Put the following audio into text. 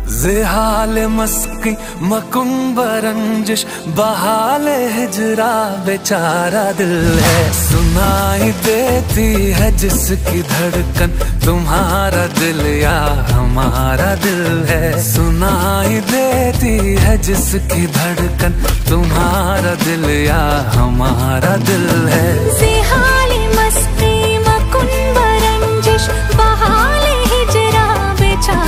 जिहाल मस्की मकुम्ब रंजिश बहाल हिजरा बेचारा दिल है। सुनाई देती है जिसकी धड़कन तुम्हारा दिल या हमारा दिल है। सुनाई देती है जिसकी धड़कन तुम्हारा दिल या हमारा दिल